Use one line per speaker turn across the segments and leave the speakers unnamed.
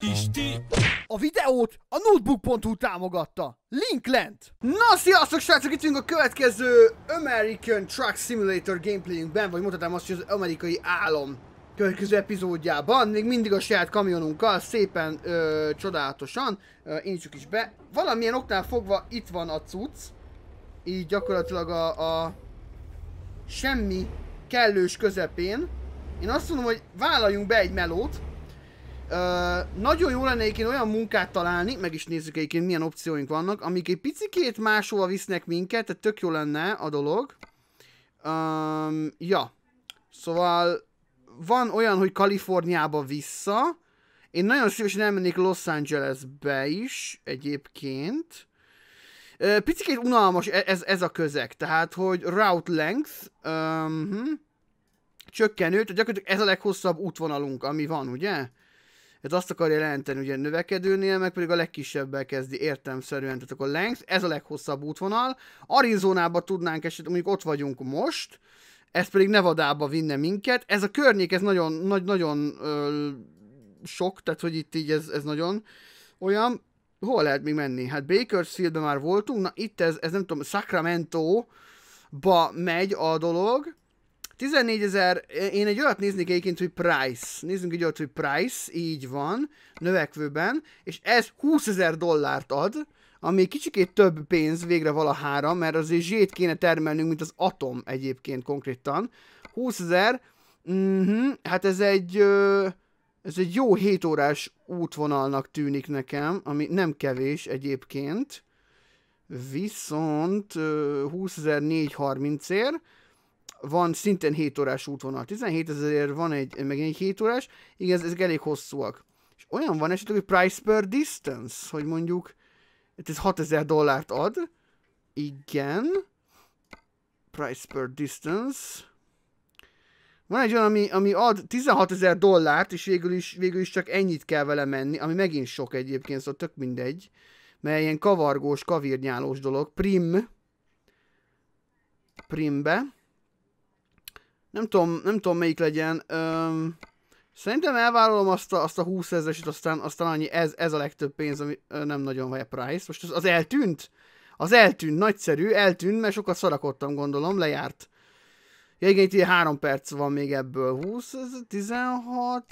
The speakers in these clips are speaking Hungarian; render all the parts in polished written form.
Isti!
A videót a Notebook.hu támogatta. Link lent! Na, sziasztok srácok! Itt vagyunk a következő American Truck Simulator gameplayünkben, vagy mondhatnám azt, hogy az amerikai álom következő epizódjában. Még mindig a saját kamionunkkal, szépen, csodálatosan. Indítsuk is be. Valamilyen oknál fogva itt van a cucc. Így gyakorlatilag a semmi kellős közepén. Én azt mondom, hogy vállaljunk be egy melót. Nagyon jó lenne egyébként olyan munkát találni, meg is nézzük egyébként milyen opcióink vannak, amik egy picikét máshova visznek minket, tehát tök jó lenne a dolog. Ja, szóval van olyan, hogy Kaliforniába vissza. Én nagyon szívesen elmennék Los Angelesbe is egyébként. Picikét unalmas ez a közeg, tehát hogy route length, csökkenő, tehát gyakorlatilag ez a leghosszabb útvonalunk, ami van, ugye? Ez azt akarja jelenteni, ugye növekedőnél, meg pedig a legkisebbel kezdi értelemszerűen, tehát akkor length, ez a leghosszabb útvonal. Arizonába tudnánk esetleg, mondjuk ott vagyunk most, ez pedig Nevadába vinne minket. Ez a környék, ez nagyon sok, tehát hogy itt így ez nagyon olyan. Hol lehet még menni? Hát Bakersfieldbe már voltunk, na itt ez nem tudom, Sacramento-ba megy a dolog. 14 000, én egy olyat néznék egyébként, hogy price. Nézzünk egy olyat, hogy price, így van, növekvőben, és ez $20,000 ad, ami kicsikét több pénz végre valahára, mert azért zsét kéne termelnünk, mint az atom egyébként konkrétan. 20,000, hát ez egy jó 7 órás útvonalnak tűnik nekem, ami nem kevés egyébként, viszont 20,430-ért, van szintén 7 órás útvonal. 17 000-ért van meg egy 7 órás. Igen, ezek elég hosszúak. És olyan van esetleg, hogy price per distance, hogy mondjuk ez $6,000 ad. Igen. Price per distance. Van egy olyan, ami ad $16,000, és végül is csak ennyit kell vele menni, ami megint sok egyébként, szóval tök mindegy. Mert ilyen kavargós, kavírnyálós dolog. Primbe. Nem tudom melyik legyen. Szerintem elvállalom azt a 20,000-est, aztán annyi, ez a legtöbb pénz, ami nem nagyon vagy a price. Most az eltűnt? Az eltűnt, nagyszerű, eltűnt, mert sokat szarakodtam, gondolom, lejárt. Ja, igen, itt 3 perc van még ebből. 20, 16...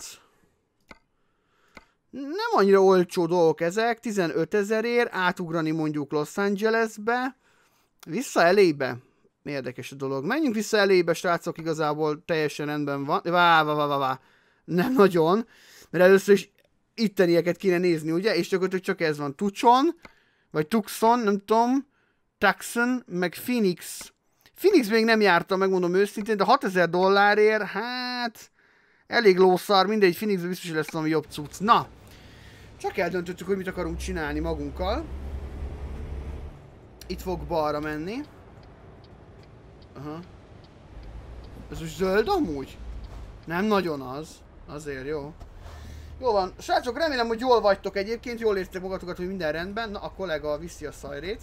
Nem annyira olcsó dolgok ezek, 15 000-ért, átugrani mondjuk Los Angelesbe, vissza elébe. Érdekes a dolog. Menjünk vissza elébe, srácok, igazából teljesen rendben van. Nem nagyon, mert először is ittenieket kéne nézni, ugye? És gyakorlatilag csak ez van. Tucson, vagy Tucson, nem tudom, Tucson, meg Phoenix. Phoenix még nem jártam, megmondom őszintén, de $6,000-ért, hát elég lószar, mindegy, Phoenixben biztos lesz valami jobb cucc. Na, csak eldöntöttük, hogy mit akarunk csinálni magunkkal. Itt fog balra menni. Aha. Ez most zöld amúgy? Nem nagyon az. Azért jó. Jó van. Srácok, remélem, hogy jól vagytok egyébként. Jól érzitek magatokat, hogy minden rendben. Na, a kollega viszi a szajrét.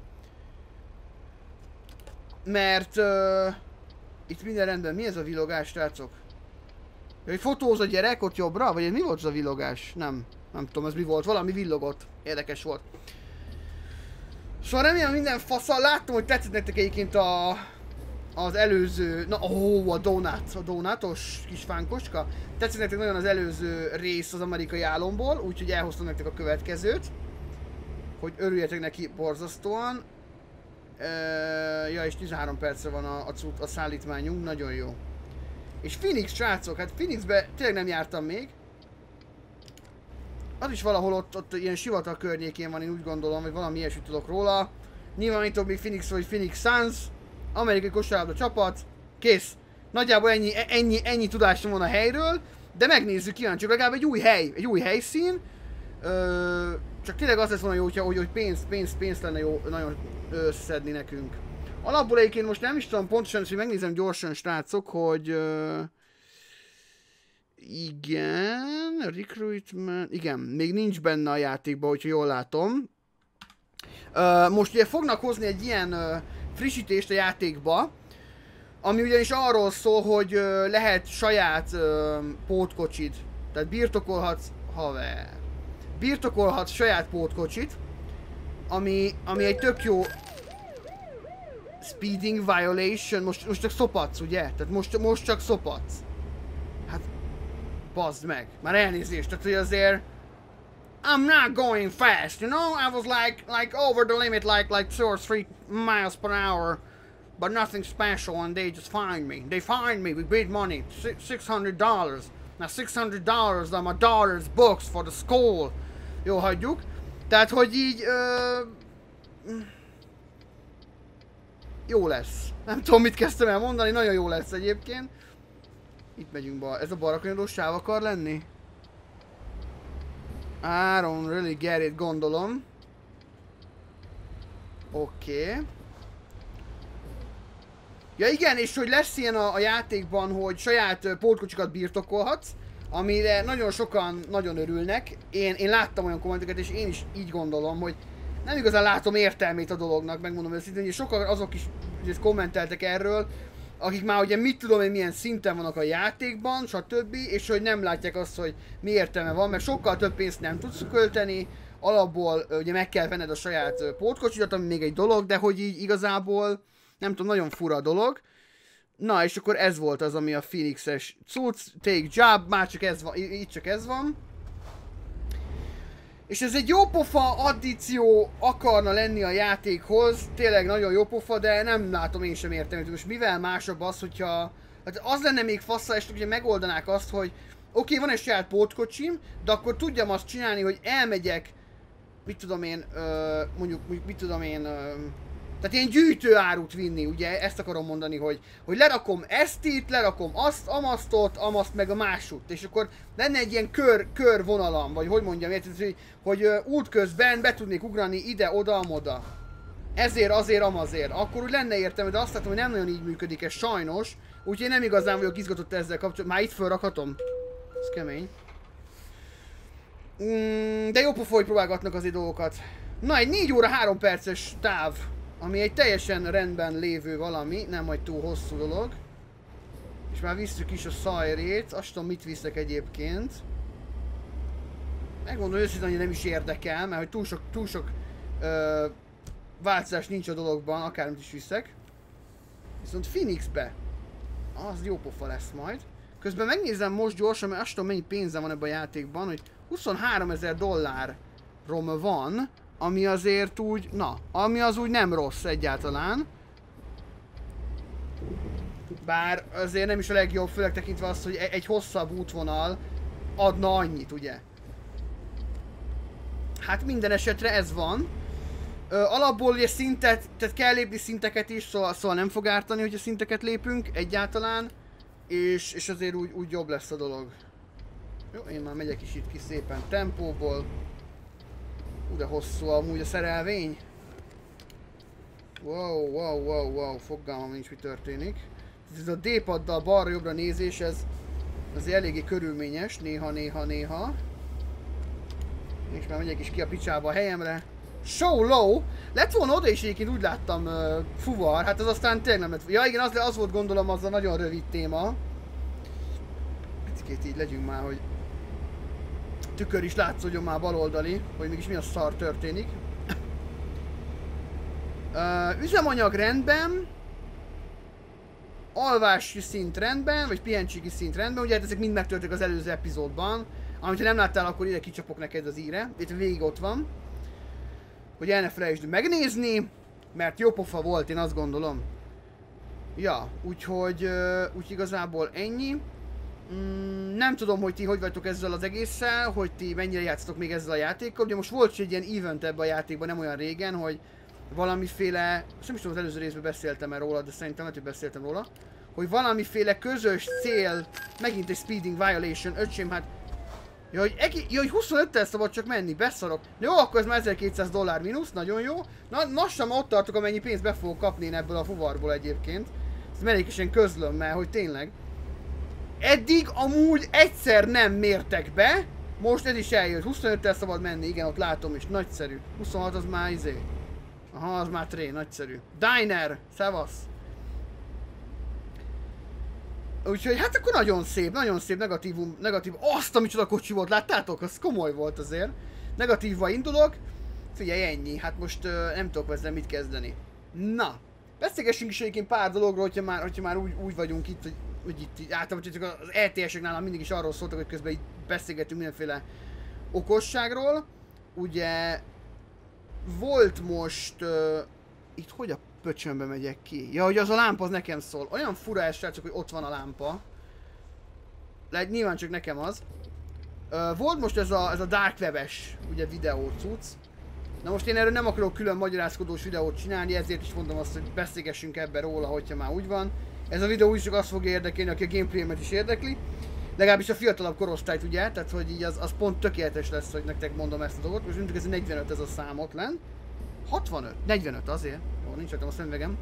Mert itt minden rendben. Mi ez a villogás, srácok? Hogy fotóz a gyerek ott jobbra? Vagy mi volt az a villogás? Nem tudom, ez mi volt. Valami villogott. Érdekes volt. Szóval remélem minden faszal. Láttam, hogy tetszett nektek egyébként az előző, a donátos kis fánkoska. Tetszik nektek nagyon az előző rész az amerikai álomból, úgyhogy elhoztam nektek a következőt. Hogy örüljetek neki borzasztóan. Ja, és 13 percre van a szállítmányunk, nagyon jó. És Phoenix, srácok, hát Phoenixbe tényleg nem jártam még. Az is valahol ott ilyen sivatag környékén van, én úgy gondolom, hogy valami ilyesmit tudok róla. Nyilván itt még Phoenix vagy Phoenix Suns. Amerikai kosárlabda csapat, kész. Nagyjából ennyi tudásom van a helyről, de megnézzük, kíváncsiak, legalább egy új helyszín. Csak tényleg az lesz volna jó, hogy pénzt lenne jó nagyon szedni nekünk. Alapból egyébként most nem is tudom pontosan, hogy megnézem gyorsan, srácok, hogy... igen, recruitment, igen, még nincs benne a játékban, hogyha jól látom. Most ugye fognak hozni egy ilyen frissítést a játékba, ami ugyanis arról szól, hogy lehet saját pótkocsid, tehát birtokolhatsz, haver. birtokolhat saját pótkocsit, ami egy tök jó speeding violation, most csak szopatsz, ugye? Tehát most csak szopatsz. Hát, bazd meg, már elnézést, tehát hogy azért I'm not going fast, you know? I was like over the limit like 2 or 3 miles per hour. But nothing special, and they just find me. They find me with big money, $600. Now $600 are my daughter's books for the school. Jó, hagyjuk. Tehát, hogy így... jó lesz. Nem tudom, mit kezdtem el mondani, nagyon jó lesz egyébként. Itt megyünk be. Ez a balra sáv akar lenni? I don't really get it, gondolom. Oké. Okay. Ja igen, és hogy lesz ilyen a játékban, hogy saját pótkocsikat birtokolhatsz, amire nagyon sokan nagyon örülnek. Én láttam olyan kommenteket, és én is így gondolom, hogy nem igazán látom értelmét a dolognak, megmondom őszintén, hogy sokan azok is kommenteltek erről, akik már ugye mit tudom én milyen szinten vannak a játékban, stb. És hogy nem látják azt, hogy mi értelme van, mert sokkal több pénzt nem tudsz költeni, alapból ugye meg kell venned a saját pótkocsidat, ami még egy dolog, de hogy így igazából nem tudom, nagyon fura a dolog. Na, és akkor ez volt az, ami a Phoenix-es cucc, take job, már csak ez van, itt csak ez van. És ez egy jópofa addíció akarna lenni a játékhoz, tényleg nagyon jópofa, de nem látom én sem értelmet. Most mivel másabb az, hogyha... Hát az lenne még fassa, és ugye megoldanák azt, hogy oké, van egy saját pótkocsim, de akkor tudjam azt csinálni, hogy elmegyek, mit tudom én, mondjuk, mit tudom én, tehát ilyen gyűjtőárut vinni, ugye, ezt akarom mondani, hogy lerakom ezt itt, lerakom azt, amaszt meg a másút, és akkor lenne egy ilyen körvonalam, vagy hogy mondjam, érted, hogy útközben be tudnék ugrani ide, oda, amoda. Ezért, azért, amazért. Akkor úgy lenne értelme, de azt látom, hogy nem nagyon így működik ez sajnos, úgyhogy nem igazán vagyok izgatott ezzel kapcsolatban. Már itt fölrakhatom? Ez kemény. De jó pofa, hogy próbálgatnak azért dolgokat. Na, egy 4 óra 3 perces táv, ami egy teljesen rendben lévő valami, nem majd túl hosszú dolog. És már visszük is a szajrét, azt tudom mit viszek egyébként. Megmondom őszintén, hogy nem is érdekel, mert hogy túl sok változás nincs a dologban, akármit is viszek. Viszont Phoenixbe, az jó pofa lesz majd. Közben megnézem most gyorsan, mert azt tudom mennyi pénzem van ebben a játékban, hogy $23,000 van, ami azért úgy, na, ami az úgy nem rossz egyáltalán. Bár azért nem is a legjobb, főleg tekintve azt, hogy egy hosszabb útvonal adna annyit, ugye? Hát minden esetre ez van. Alapból ugye szintet, tehát kell lépni szinteket is, szóval nem fog ártani, hogyha szinteket lépünk egyáltalán. És azért úgy jobb lesz a dolog. Jó, én már megyek is itt ki szépen tempóból. De hosszú amúgy a szerelvény. Wow, fogalmam nincs, mi történik. Ez a D-paddal balra-jobbra nézés, ez azért eléggé körülményes, néha. És már megyek is ki a picsába a helyemre. So low! Lett volna oda is egyébként, úgy láttam fuvar, hát az aztán tényleg nem lett. Ja igen, az volt gondolom az a nagyon rövid téma. Picikét így legyünk már, hogy tükör is látszódjon már baloldali, hogy mégis mi a szar történik. Üzemanyag rendben. Alvási szint rendben, vagy pihenségi szint rendben. Ugye ezek mind megtörtek az előző epizódban. Amit ha nem láttál, akkor ide kicsapok neked az íre. Itt végig ott van. Hogy el ne felejtsd megnézni, mert jó pofa volt, én azt gondolom. Ja, úgyhogy igazából ennyi. Nem tudom, hogy ti hogy vagytok ezzel az egésszel, hogy ti mennyire játszatok még ezzel a játékkal. Ugye most volt egy ilyen event ebben a játékban nem olyan régen, hogy valamiféle, nem is tudom, az előző részben beszéltem róla, de szerintem lehet, hogy beszéltem róla, hogy valamiféle közös cél, megint egy speeding violation, öcsém, hát ja, hogy 25-tel szabad csak menni, beszarok. Jó, akkor ez már $1200 mínusz, nagyon jó. Na, lassan ott tartok, amennyi pénzt be fogok kapni én ebből a fuvarból egyébként. Ezt mellékesen közlöm, mert hogy tényleg. Eddig amúgy egyszer nem mértek be, most ez is eljött. 25-tel szabad menni, igen, ott látom is, nagyszerű. 26 az már izé. Aha, az már tré, nagyszerű. Diner, szevasz. Úgyhogy hát akkor nagyon szép negatív. Azt, ami csoda kocsi volt, láttátok? Az komoly volt azért. negatívval indulok. Figyelj, ennyi, hát most nem tudok ezzel mit kezdeni. Na, beszélgessünk is egyébként pár dologról, hogyha már úgy vagyunk itt, hogy itt általában csak az ETS-ek nálam mindig is arról szóltak, hogy közben így beszélgetünk mindenféle okosságról. Ugye volt most, itt hogy a pöcsönbe megyek ki? Ja, hogy az a lámpa az nekem szól. Olyan fura ez, srácok, hogy ott van a lámpa. Nyilván csak nekem az. Volt most ez a Dark Web-es ugye videó cucc. Na most én erről nem akarok külön magyarázkodós videót csinálni, ezért is mondom azt, hogy beszélgessünk ebben róla, hogyha már úgy van. Ez a videó is csak azt fogja érdekelni, aki a gameplay-emet is érdekli. Legalábbis a fiatalabb korosztályt, ugye? Tehát, hogy így az pont tökéletes lesz, hogy nektek mondom ezt a dolgot. Most mondjuk ez 45 ez a szám ott lenn. 65? 45 azért. Jó, nincs rajtam a szemüvegem.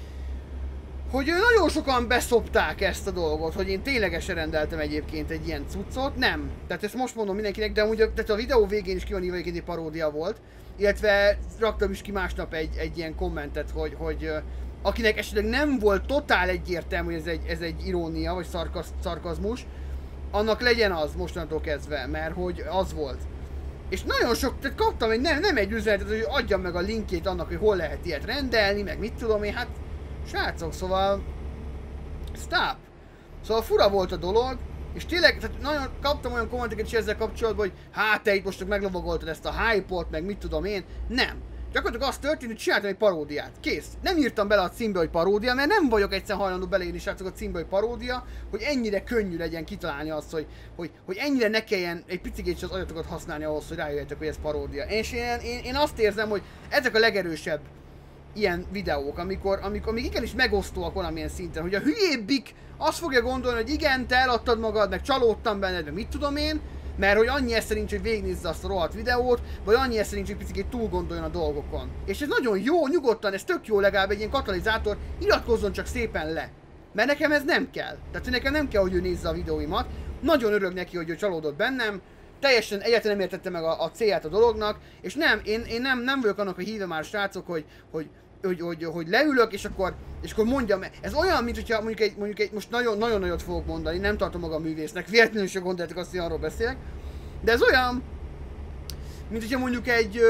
Hogy nagyon sokan beszopták ezt a dolgot, hogy én ténylegesen rendeltem egyébként egy ilyen cuccot. Nem. Tehát ezt most mondom mindenkinek, de amúgy tehát a videó végén is ki van írva, egy paródia volt. Illetve raktam is ki másnap egy ilyen kommentet, hogy akinek esetleg nem volt totál egyértelmű, hogy ez egy irónia, vagy szarkazmus, annak legyen az mostantól kezdve, mert hogy az volt. És nagyon sok, tehát kaptam egy, nem egy üzenetet, hogy adjam meg a linkjét annak, hogy hol lehet ilyet rendelni, meg mit tudom én, hát srácok, szóval stop. Szóval fura volt a dolog, és tényleg, tehát nagyon kaptam olyan kommenteket is ezzel kapcsolatban, hogy hát te itt most meglovagoltad ezt a hype-ot, meg mit tudom én. Nem. Gyakorlatilag az történt, hogy csináltam egy paródiát. Kész. Nem írtam bele a címbe, hogy paródia, mert nem vagyok egyszer hajlandó beleírni, srácok, a címbe, hogy paródia, hogy ennyire könnyű legyen kitalálni azt, hogy ennyire ne kelljen egy picit az agyatokat használni ahhoz, hogy rájöjjetek, hogy ez paródia. És én azt érzem, hogy ezek a legerősebb ilyen videók, amikor még igenis megosztóak valamilyen szinten, hogy a hülyébbik azt fogja gondolni, hogy igen, te eladtad magad, meg csalódtam benned, meg mit tudom én, mert hogy annyi esze nincs, hogy végignézze azt a rohadt videót, vagy annyi esze nincs, hogy picit túl gondoljon a dolgokon. És ez nagyon jó, nyugodtan, ez tök jó, legalább egy ilyen katalizátor, iratkozzon csak szépen le. Mert nekem ez nem kell. Tehát nekem nem kell, hogy ő nézze a videóimat. Nagyon örülök neki, hogy ő csalódott bennem. Teljesen egyáltalán nem értette meg a célját a dolognak, és nem, én nem vagyok annak a híve már, srácok, hogy leülök, és akkor mondjam, ez olyan, mint hogyha mondjuk egy most nagyon nagyot fogok mondani, nem tartom magam művésznek, véletlenül sem gondoljátok azt, hogy arról beszélek, de ez olyan, mint hogyha mondjuk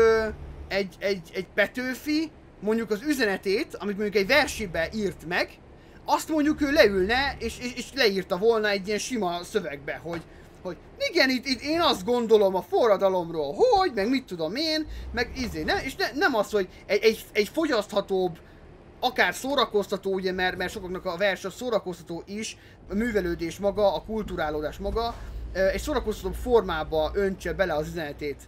egy Petőfi, mondjuk az üzenetét, amit mondjuk egy versibe írt meg, azt mondjuk ő leülne, és leírta volna egy ilyen sima szövegbe, hogy igen, itt én azt gondolom a forradalomról, hogy, meg mit tudom én, meg és nem az, hogy egy fogyaszthatóbb, akár szórakoztató, ugye, mert sokaknak a vers a szórakoztató is, a művelődés maga, a kulturálódás maga, egy szórakoztató formába öntse bele az üzenetét.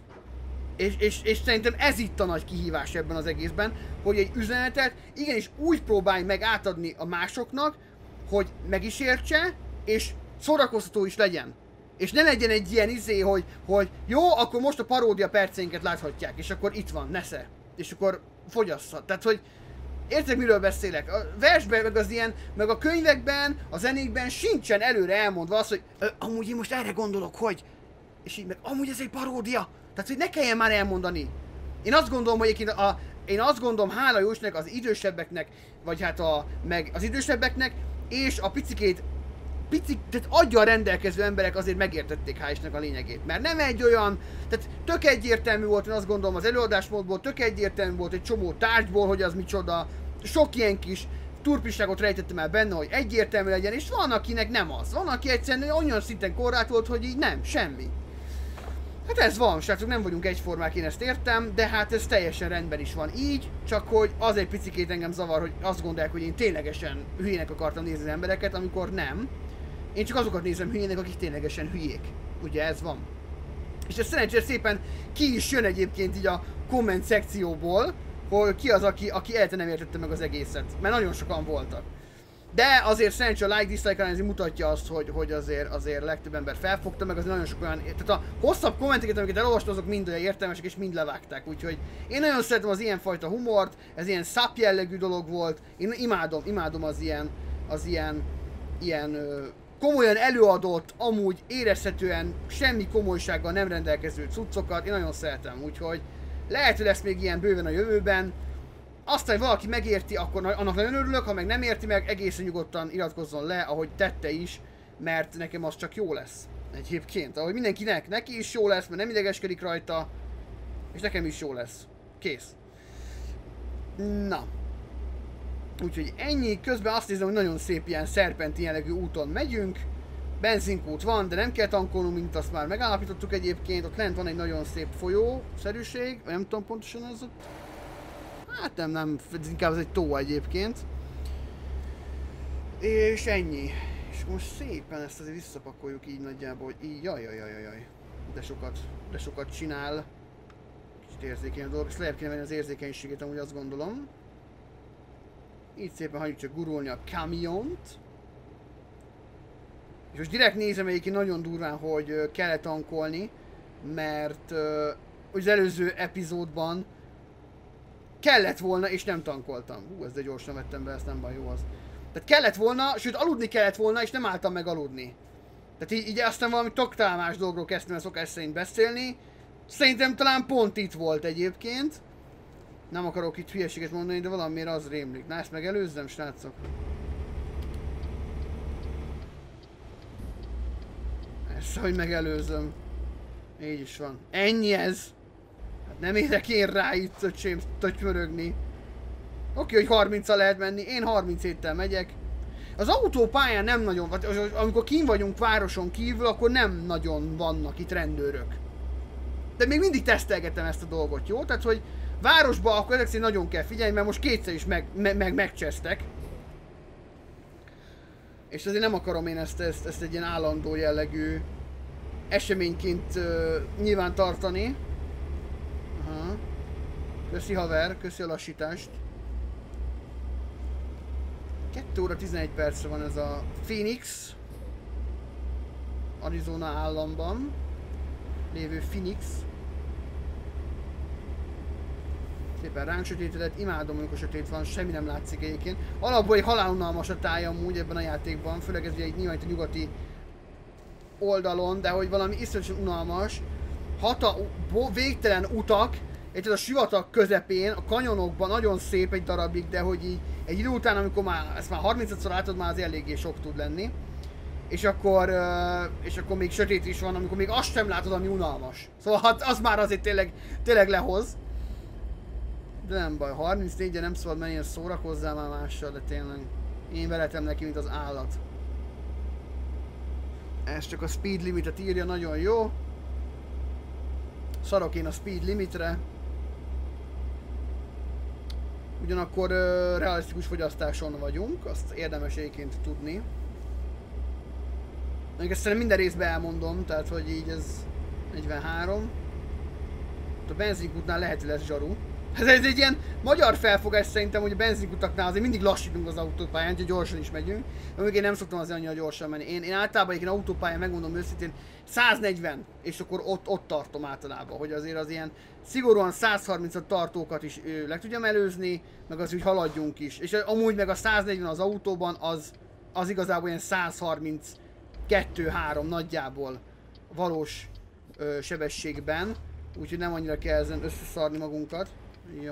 És szerintem ez itt a nagy kihívás ebben az egészben, hogy egy üzenetet igenis úgy próbálj meg átadni a másoknak, hogy meg is értse, és szórakoztató is legyen. És ne legyen egy ilyen hogy jó, akkor most a paródia perceinket láthatják, és akkor itt van, nesze. És akkor fogyassza. Tehát, hogy értek, miről beszélek? A versben, meg az ilyen, meg a könyvekben, a zenékben sincsen előre elmondva az, hogy amúgy én most erre gondolok, hogy... És így meg, amúgy ez egy paródia. Tehát, hogy ne kelljen már elmondani. Én azt gondolom, hogy én azt gondolom, hála jó Istennek, az idősebbeknek, vagy hát meg az idősebbeknek, és a tehát aggyal rendelkező emberek azért megértették hál' Istennek a lényegét. Mert nem egy olyan, tehát tök egyértelmű volt, én azt gondolom az előadásmódból, tök egyértelmű volt egy csomó tárgyból, hogy az micsoda. Sok ilyen kis turpisságot rejtettem el benne, hogy egyértelmű legyen, és van akinek nem az. Van aki egyszerűen olyan szinten korlátolt, hogy így nem, semmi. Hát ez van, srácok, nem vagyunk egyformák, én ezt értem, de hát ez teljesen rendben is van így, csak hogy az egy picikét engem zavar, hogy azt gondolják, hogy én ténylegesen hülyének akartam nézni az embereket, amikor nem. Én csak azokat nézem hülyének, akik ténylegesen hülyék. Ugye ez van. És ez szerencsére szépen ki is jön egyébként így a komment szekcióból, hogy ki az, aki egyáltalán nem értette meg az egészet. Mert nagyon sokan voltak. De azért szerencsére a like-dislike arány mutatja azt, hogy azért legtöbb ember felfogta, meg az nagyon sok olyan... Tehát a hosszabb kommenteket, amiket elolvastam, azok mind olyan értelmesek, és mind levágták. Úgyhogy én nagyon szeretem az ilyenfajta humort, ez ilyen szap jellegű dolog volt. Én imádom az ilyen komolyan előadott, amúgy érezhetően semmi komolysággal nem rendelkező cuccokat. Én nagyon szeretem, úgyhogy lehet, hogy lesz még ilyen bőven a jövőben. Aztán, hogy valaki megérti, akkor annak nagyon örülök, ha meg nem érti meg, egészen nyugodtan iratkozzon le, ahogy tette is, mert nekem az csak jó lesz. Egyébként, ahogy mindenkinek, neki is jó lesz, mert nem idegeskedik rajta, És nekem is jó lesz. Kész. Na. Úgyhogy ennyi. Közben azt nézem, hogy nagyon szép ilyen szerpenti jellegű úton megyünk. Benzinkút van, de nem kell tankolnunk, mint azt már megállapítottuk egyébként. Ott lent van egy nagyon szép folyószerűség. Nem tudom pontosan az ott. Hát nem, inkább ez egy tó egyébként. És ennyi. És most szépen ezt azért visszapakoljuk így nagyjából, hogy így, jaj. De sokat csinál. Kicsit érzékeny a dolog, ezt lehet kéne venni az érzékenységét, amúgy azt gondolom. Így szépen hagyjuk csak gurulni a kamiont. És most direkt nézem egyébként nagyon durván, hogy kell tankolni, mert az előző epizódban kellett volna, és nem tankoltam. Ezt de gyorsan vettem be, ezt nem baj, jó az. Tehát kellett volna, sőt aludni kellett volna, és nem álltam meg aludni. Tehát így aztán valami totál más dolgról kezdtem el szokás szerint beszélni. Szerintem talán pont itt volt egyébként. Nem akarok itt hülyeséget mondani, de valamiért az rémlik. Na ezt megelőzzem, srácok. Ezt, hogy megelőzöm. Így is van. Ennyi ez. Hát nem érek én rá itt, öcsém, tötymörögni. Oké, hogy 30-al lehet menni, én 37-tel megyek. Az autópályán nem nagyon, vagy amikor kín vagyunk városon kívül, akkor nem nagyon vannak itt rendőrök. De még mindig tesztelgetem ezt a dolgot, jó? Tehát, hogy városba akkor ezek szerint nagyon kell figyelni, mert most kétszer is megcsesztek. És azért nem akarom én ezt egy ilyen állandó jellegű eseményként nyilván tartani. Aha. Köszi haver, köszi a lassítást. 2 óra 11 percre van ez a Phoenix, Arizona államban lévő Phoenix. Szépen ránk sötétedett, imádom, amikor sötét van, semmi nem látszik egyébként. Alapból egy halálunalmas a táj amúgy ebben a játékban, főleg ez ugye egy nyilván itt a nyugati oldalon, de hogy valami iszonyatosan unalmas. Végtelen utak, és ez a sivatag közepén, a kanyonokban nagyon szép egy darabig, de hogy így egy idő után, amikor már ezt már 30-szor látod, már az eléggé sok tud lenni. És akkor még sötét is van, amikor még azt sem látod, ami unalmas. Szóval hát az már azért tényleg lehoz. De nem baj, 34-en nem szabad menni, szórakozzál már mással, de tényleg én veletem neki, mint az állat. Ez csak a speed limitet írja, nagyon jó. Szarok én a speed limitre. Ugyanakkor realisztikus fogyasztáson vagyunk, azt érdemes egyébként tudni. Még ezt szerintem minden részben elmondom, tehát hogy így ez 43. A benzinkútnál lehet, hogy lesz zsaru. Ez egy ilyen magyar felfogás szerintem, hogy a benzinkutaknál azért mindig lassítunk az autópályán, hogy gyorsan is megyünk. De még én nem szoktam azért annyira gyorsan menni. Én általában egy autópályán, megmondom őszintén, 140, és akkor ott tartom általában, hogy azért az ilyen szigorúan 130-at tartókat is le tudjam előzni, meg az úgy haladjunk is. És amúgy meg a 140 az autóban, az igazából ilyen 132-3 nagyjából valós sebességben. Úgyhogy nem annyira kell ezen összeszarni magunkat. Jó.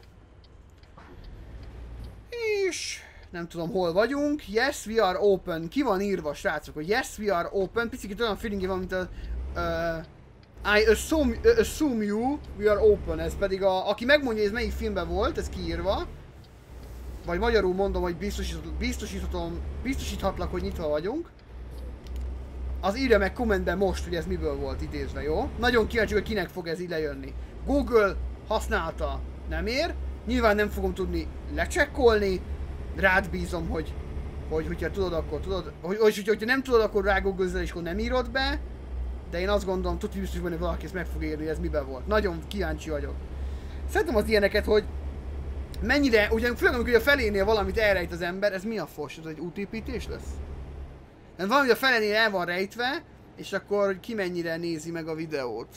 És nem tudom hol vagyunk. Yes, we are open. Ki van írva, srácok, hogy yes, we are open. Picit olyan feelingje van, mint a I assume you, we are open. Ez pedig aki megmondja, hogy ez melyik filmben volt, ez kiírva. Vagy magyarul mondom, hogy biztosíthatlak, hogy nyitva vagyunk. Az írja meg kommentben most, hogy ez miből volt idézve, jó? Nagyon kíváncsi, hogy kinek fog ez így lejönni. Google használta, nem ér. Nyilván nem fogom tudni lecsekkolni. Rád bízom, hogyha tudod, akkor tudod. Hogyha nem tudod, akkor rágooglezel és akkor nem írod be. De én azt gondolom, tudni biztos, hogy valaki ezt meg fog érni, hogy ez miben volt. Nagyon kíváncsi vagyok. Szeretem az ilyeneket, hogy mennyire, főleg amikor a felénél valamit elrejt az ember, ez mi a fos? Ez egy útépítés lesz? Mert valami a felénél el van rejtve, és akkor hogy ki mennyire nézi meg a videót.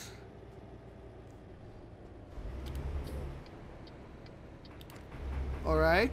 Alright.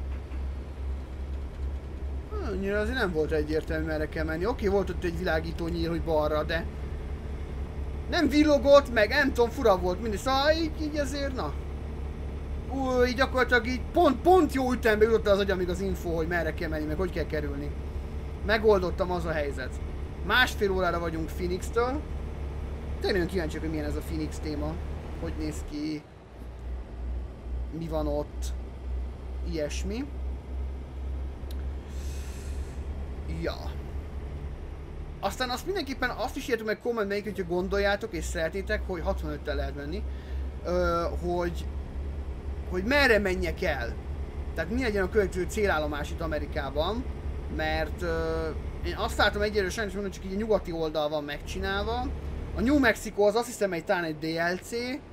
Annyira azért nem volt egyértelmű, merre kell menni. Oké, volt ott egy világító nyíl, hogy balra, de nem villogott, meg nem tudom, fura volt mindig. Szóval így azért, na. Így gyakorlatilag így pont jó ütembe jutott az agyamig az info, hogy merre kell menni, meg hogy kell kerülni. Megoldottam, az a helyzet. 1,5 órára vagyunk Phoenix-től. Tényleg kíváncsiak, hogy milyen ez a Phoenix téma. Hogy néz ki, mi van ott, ilyesmi. Ja. Aztán azt mindenképpen azt is írjátok meg kommentben, hogyha gondoljátok és szeretnétek, hogy 65-tel lehet menni, hogy merre menjek el. Tehát mi legyen a következő célállomás itt Amerikában, mert én azt látom egyelőre, sajnos mondom, csak így a nyugati oldal van megcsinálva. A New Mexico az azt hiszem talán egy DLC,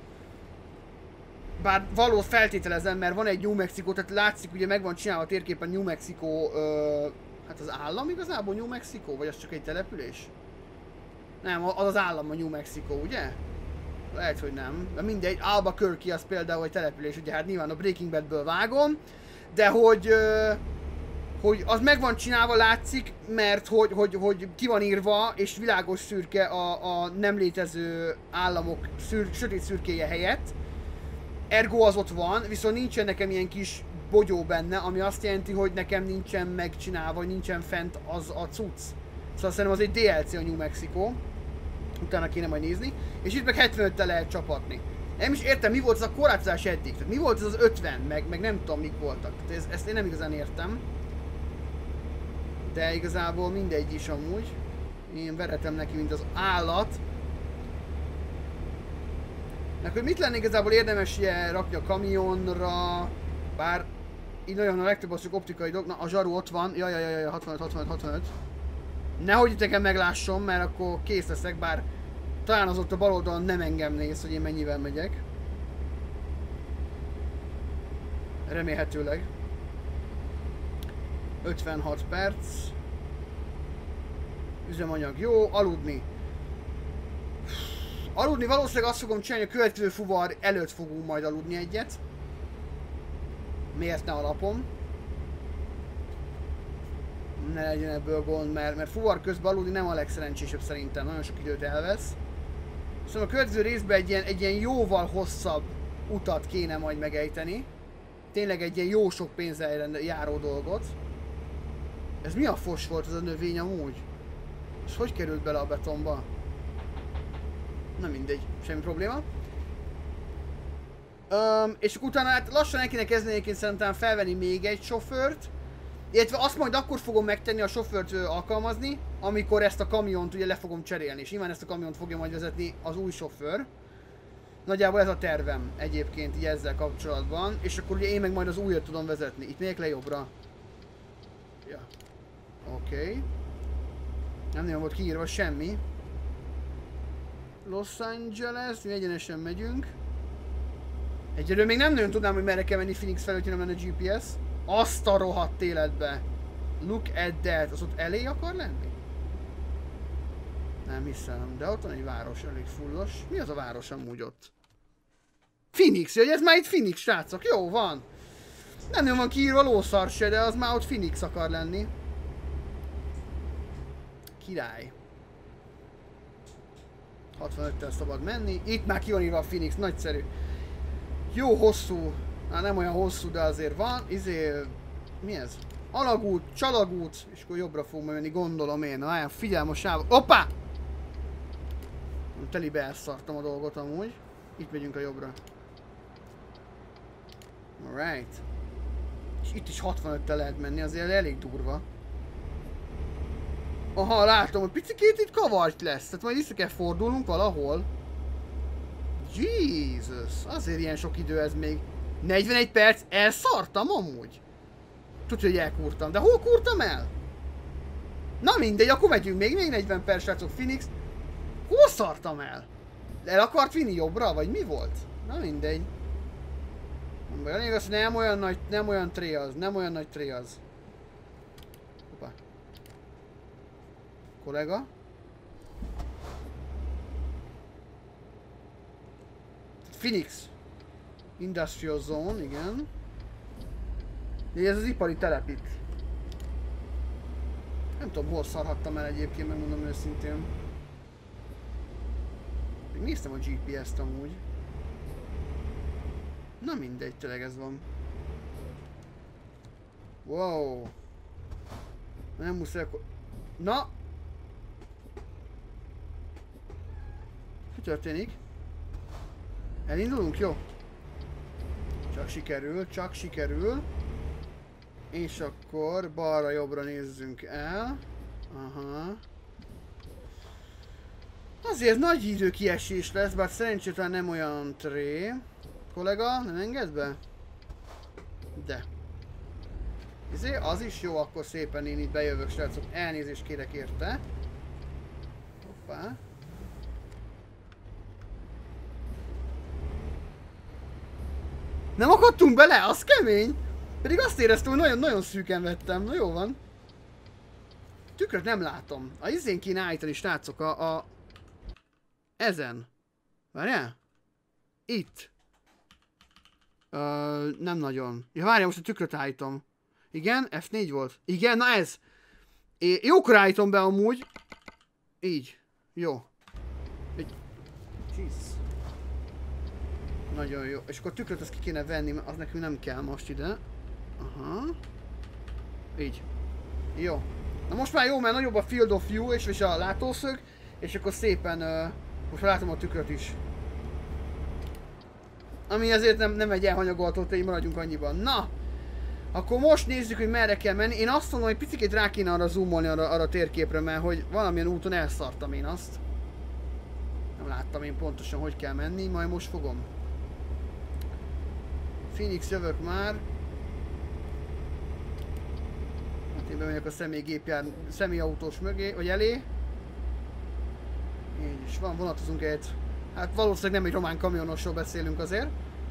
bár való feltételezem, mert van egy New Mexico, tehát látszik, ugye meg van csinálva a térképen New Mexico, hát az állam igazából New Mexico, vagy az csak egy település? Nem, az az állam a New Mexico, ugye? Lehet, hogy nem, de mindegy, Albuquerque az például egy település, ugye hát nyilván a Breaking Badből vágom, de hogy az meg van csinálva, látszik, mert hogy ki van írva, és világos szürke a nem létező államok sötét szürkéje helyett. Ergo az ott van, viszont nincsen nekem ilyen kis bogyó benne, ami azt jelenti, hogy nekem nincsen megcsinálva, vagy nincsen fent az a cucc. Szóval szerintem az egy DLC a New Mexico. Utána kéne majd nézni. És itt meg 75-tel lehet csapatni. Nem is értem, mi volt az a korlátozás eddig. Tehát mi volt ez az 50, meg nem tudom mik voltak. Tehát ezt én nem igazán értem. De igazából mindegy is amúgy. Én veretem neki, mint az állat. Meg hogy mit lenne igazából érdemes ilyen rakni a kamionra, bár így nagyon a legtöbb az csak optikai dolog. Na, a zsaru ott van, jaj, 65. Nehogy iteken meglásson, mert akkor kész leszek, bár talán az ott a bal oldalon nem engem néz, hogy én mennyivel megyek. Remélhetőleg. 56 perc. Üzemanyag jó, aludni. Aludni valószínűleg azt fogom csinálni, a következő fuvar előtt fogunk majd aludni egyet. Miért ne alapom? Ne legyen ebből gond, mert fuvar közben aludni nem a legszerencsésebb szerintem, nagyon sok időt elvesz. Szóval a következő részben egy ilyen jóval hosszabb utat kéne majd megejteni. Tényleg egy ilyen jó sok pénzzel járó dolgot. Ez mi a fos volt ez a növény amúgy? És hogy került bele a betonba? Na mindegy, semmi probléma. És akkor utána hát lassan el kéne kezdeni egyébként szerintem felvenni még egy sofőrt. Illetve azt majd akkor fogom megtenni, a sofőrt alkalmazni, amikor ezt a kamiont ugye le fogom cserélni. És nyilván ezt a kamiont fogja majd vezetni az új sofőr. Nagyjából ez a tervem egyébként így ezzel kapcsolatban. És akkor ugye én meg majd az újat tudom vezetni. Itt megyek le jobbra. Ja. Oké. Nem nagyon volt kiírva semmi. Los Angeles, mi egyenesen megyünk. Egyelőre még nem nagyon tudnám, hogy merre kell menni Phoenix felé, hogyha nem lenne GPS. Azt a rohadt életbe. Look at that. Az ott elé akar lenni? Nem hiszem, de ott van egy város elég fullos. Mi az a város amúgy ott? Phoenix, hogy ez már itt Phoenix, srácok. Jó van. Nem nagyon van kiírva lószar se, de az már ott Phoenix akar lenni. Király. 65-tel szabad menni. Itt már ki van írva a Phoenix, nagyszerű. Jó hosszú. Hát nem olyan hosszú, de azért van. Mi ez? Alagút, csalagút, és akkor jobbra fogunk menni, gondolom én. Na, figyelj a sáv. Hoppá! Telibe elszartam a dolgot amúgy. Itt megyünk a jobbra. Alright. És itt is 65-tel lehet menni, azért elég durva. Aha, látom, hogy picikét itt kavarty lesz. Tehát majd vissza kell fordulnunk valahol. Jesus, azért ilyen sok idő ez még. 41 perc, elszartam amúgy. Tudja, hogy elkúrtam, de hol kúrtam el? Na mindegy, akkor megyünk még 40 perc, srácok, Phoenix. Hol szartam el? El akart vinni jobbra, vagy mi volt? Na mindegy. A lényeg az, nem olyan nagy, nem olyan tré az, nem olyan nagy tré az. Hoppá. Kollega. Phoenix. Industrial Zone, igen. De ez az ipari telep itt. Nem tudom, hol szarhattam el egyébként, megmondom őszintén. Még néztem a GPS-t amúgy. Na mindegy, tényleg ez van. Wow. Nem muszáj akkor... Na! történik? Elindulunk? Jó. Csak sikerül, csak sikerül. És akkor balra-jobbra nézzünk el. Aha. Azért nagy időkiesés lesz, bár szerencsétlen nem olyan tré. Kollega, nem enged be? De. Ezért az is jó, akkor szépen én itt bejövök, srácok. Elnézést kérek érte. Hoppá. Nem akadtunk bele? Az kemény! Pedig azt éreztem, hogy nagyon szűken vettem. Na jó van. Tükröt nem látom. A izén kéne állítani, srácok, ezen. Várjál? Itt. Nem nagyon. Ja, várjál, most a tükröt állítom. Igen, F4 volt. Igen, na ez. Jókor állítom be amúgy. Így. Jó. Jeez. Nagyon jó. És akkor a tükröt azt ki kéne venni, mert az nekünk nem kell most ide. Aha. Így. Jó. Na most már jó, mert nagyobb a field of view és a látószög. És akkor szépen most látom a tükröt is. Ami azért nem egy elhanyagolható, hogy maradjunk annyiban. Na! Akkor most nézzük, hogy merre kell menni. Én azt mondom, hogy picit rá kéne arra zoomolni arra a térképre, mert hogy valamilyen úton elszartam én azt. Nem láttam én pontosan, hogy kell menni, majd most fogom. Phoenix, jövök már. Hát én bemegyek a személyautós mögé, vagy elé. Így is van, vonatozunk egyet. Hát valószínűleg nem egy román kamionosról beszélünk azért.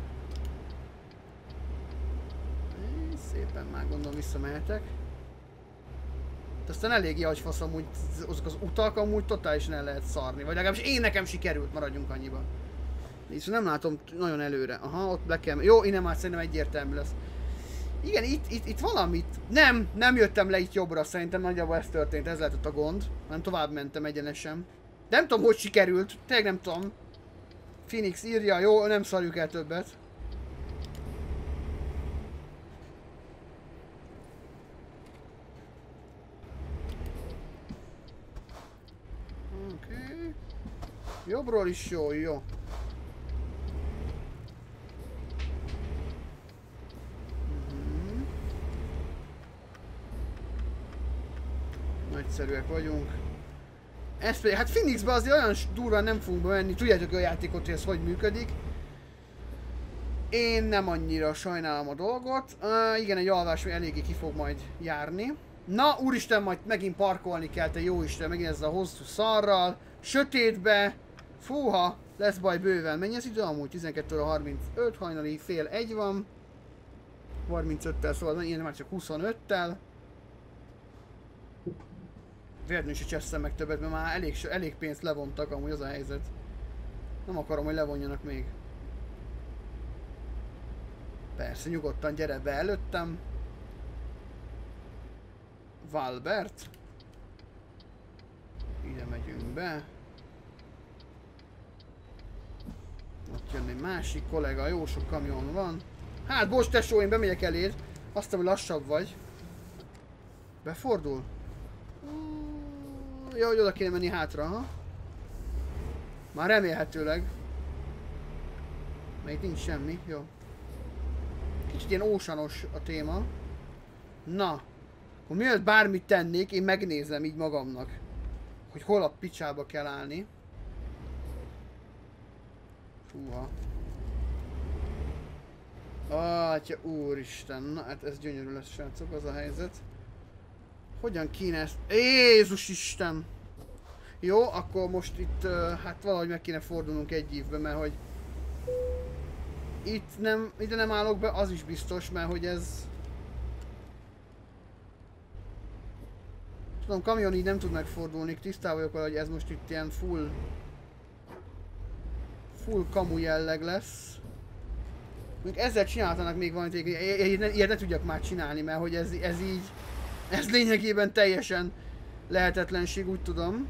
Szépen már gondolom visszamehetek. De aztán eléggé agyfasz amúgy, azok az utak amúgy totálisan el lehet szarni. Vagy legalábbis nekem sikerült, maradjunk annyiban. És nem látom nagyon előre. Aha, ott be kell. Jó, innen már szerintem egyértelmű lesz. Igen, itt valamit. Nem jöttem le itt jobbra, szerintem nagyjából ez történt, ez lehetett a gond. Nem tovább mentem egyenesen. De nem tudom, hogy sikerült, tényleg nem tudom. Phoenix írja, jó, nem szarjuk el többet. Oké. Jobbról is jó. Nagyszerűek vagyunk. Ez pedig, hát Phoenixbe azért olyan durván nem fogunk bemenni, tudjátok a játékot, hogy ez hogy működik. Én nem annyira sajnálom a dolgot. Igen, egy alvás eléggé ki fog majd járni. Na, úristen, majd megint parkolni kell, te jóisten, megint ezzel a hosszú szarral. Sötétbe. Fúha, lesz baj bőven. Mennyi az idő amúgy? 12 óra 35, hajnali fél 1 van. 35-tel, szóval ilyen már csak 25-tel. Véletlenül is cseszem meg többet, mert már elég pénzt levontak, amúgy az a helyzet. Nem akarom, hogy levonjanak még. Persze, nyugodtan gyere be előttem. Valbert. Ide megyünk be. Ott jön egy másik kollega, jó sok kamion van. Hát, bocs tesó, én bemegyek eléd. Azt hiszem, hogy lassabb vagy. Befordul? Jó, hogy oda kéne menni hátra, ha? Már remélhetőleg. Mert itt nincs semmi, jó. Kicsit ilyen ósanos a téma. Na. Akkor mielőtt bármit tennék, én megnézem így magamnak. Hogy hol a picsába kell állni. Fúha. Atya úristen, na hát ez gyönyörű lesz, srácok, az a helyzet. Hogyan kéne ezt? Jézus Isten! Jó, akkor most itt hát valahogy meg kéne fordulnunk egy évbe, mert hogy ide nem állok be, az is biztos, mert hogy ez... Tudom, kamion így nem tud megfordulni, tisztában vagyok vele, hogy ez most itt ilyen full kamu jelleg lesz. Mondjuk ezzel csináltanak még valamit, ilyet ne tudjak már csinálni, mert hogy ez így... Ez lényegében teljesen lehetetlenség, úgy tudom.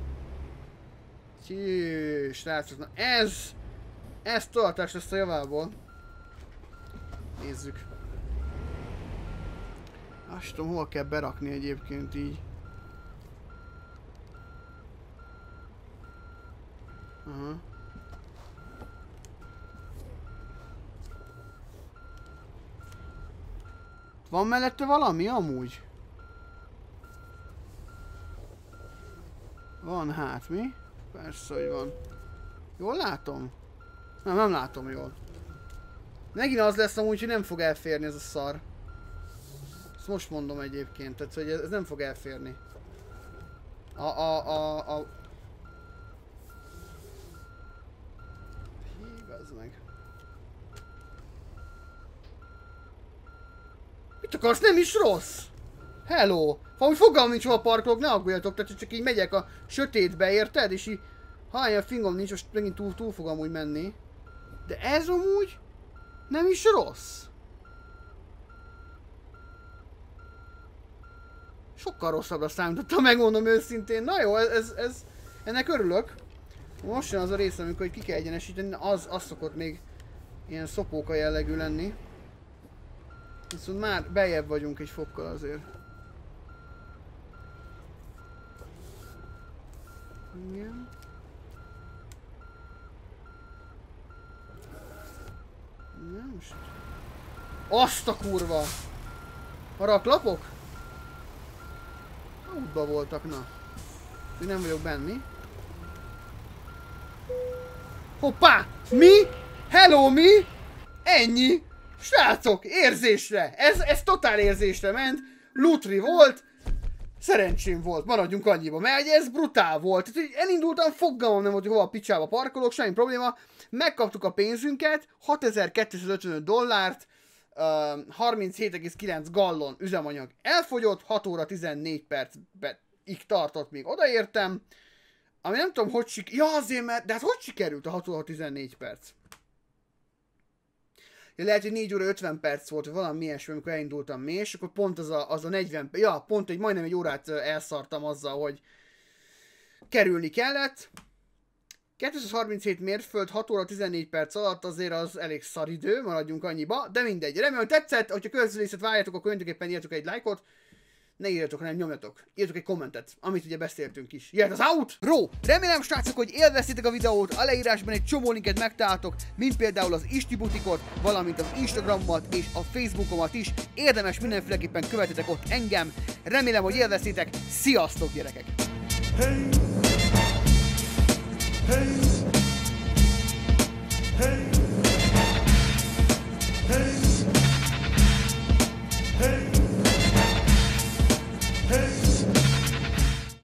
Csí, srácok, na ez tolatás lesz a javából. Nézzük. Azt tudom, hol kell berakni egyébként így. Aha. Van mellette valami amúgy? Van hát, mi? Persze, hogy van. Jól látom? Nem látom jól. Megint az lesz amúgy, hogy nem fog elférni ez a szar. Ezt most mondom egyébként, tehát hogy ez nem fog elférni. Hívazd meg. Mit akarsz? Nem is rossz! Hello! Ha fogalmam nincs, hol parkolok, ne aggódjatok, tehát csak így megyek a sötétbe, érted? És így... Hány a fingom nincs, most megint túl fog amúgy menni. De ez amúgy... Nem is rossz. Sokkal rosszabbra számítottam, megmondom őszintén. Na jó, ennek örülök. Most jön az a rész, amikor ki kell egyenesíteni, az szokott még ilyen szopóka jellegű lenni. Viszont már beljebb vagyunk egy fokkal azért. Igen. Nem most. Azt a kurva! A raklapok? Útba voltak, na. Én nem vagyok benni. Hoppá! Mi? Hello, mi? Ennyi! Srácok, érzésre! Ez totál érzésre ment. Lutri volt. Szerencsém volt, maradjunk annyiba, mert ez brutál volt. Tehát, elindultam, fogalmam nem volt, hogy hova a picsába parkolok, semmi probléma. Megkaptuk a pénzünket, $6255, 37,9 gallon üzemanyag elfogyott, 6 óra 14 percig tartott, még odaértem. Ami nem tudom, hogy sikerült. Ja, azért, mert... De hát hogy sikerült a 6 óra 14 perc? Ja, lehet, hogy 4 óra 50 perc volt, vagy valami ilyesmi, amikor elindultam mi, és akkor pont az a 40... Ja, pont majdnem egy órát elszartam azzal, hogy kerülni kellett. 237 mérföld, 6 óra 14 perc alatt azért az elég szar idő, maradjunk annyiba, de mindegy. Remélem, hogy tetszett, hogyha következő részt várjátok, akkor öntöképpen írjatok egy lájkot. Ne írjatok, hanem nyomjatok. Írjatok egy kommentet, amit ugye beszéltünk is. Jöhet az out! Bro, remélem srácok, hogy élveztétek a videót, a leírásban egy csomó linket megtaláltok, mint például az Isti butikot, valamint az Instagramomat és a Facebookomat is. Érdemes mindenféleképpen követetek ott engem. Remélem, hogy élveztétek. Sziasztok, gyerekek! Hey.